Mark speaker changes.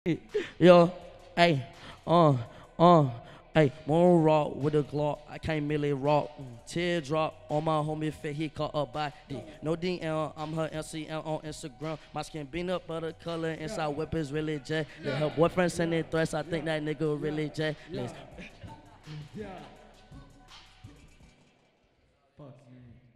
Speaker 1: Yo, hey, uh, uh, hey, moon rock with a Glock. I can't merely rock. Teardrop on my homie fit, he caught a body. No DM, I'm her NCM on Instagram. My skin peanut butter color, inside whip is really jet. Her boyfriend sending threats, I think that nigga really jet.
Speaker 2: Yeah. Fuck you.